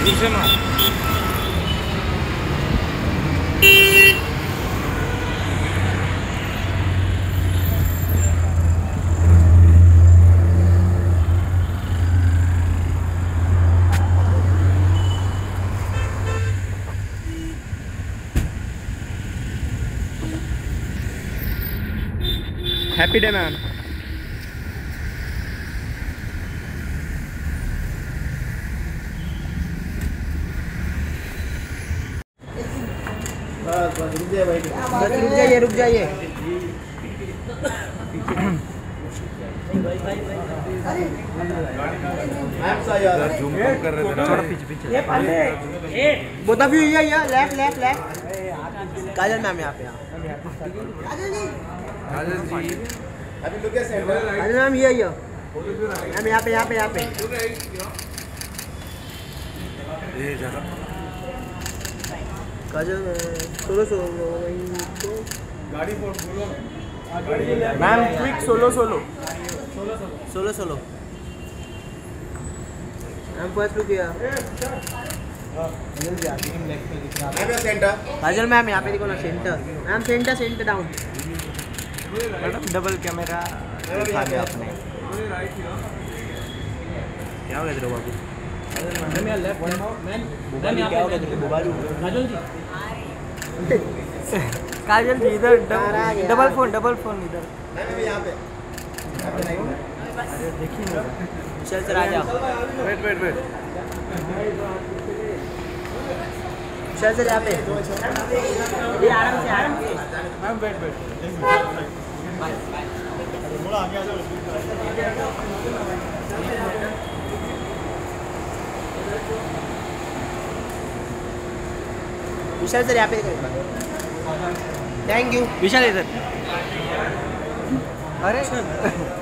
नीचे मार। Happy day ma'am. रुक जाइए। Both of you here, left left left. Kajal ma'am यहाँ पे। काजल मैम हियर मैम, यहाँ पे यहाँ पे यहाँ पे। काजल सोलो सोलो गाड़ी बोलो ma'am, quick solo solo solo solo ma'am. First look किया काजल मैम, यहाँ पे देखो ना, centre ma'am, centre centre down. Madam double camera दिखा दिया आपने। क्या हो गया तेरे बाबू? मैम यार लेफ्ट मैम, मैम क्या हो गया तेरे बाबू? काजल जी, काजल जी इधर डबल फोन इधर। मैम यहाँ पे अरे देखिए ना, विशाल सर आ जाओ। वेट विशाल सर यहाँ पे। ये आराम से मैम, वेट थोड़ा आगे आ जाओ। विशाल सर यहाँ पे। थैंक यू विशाल इधर। अरे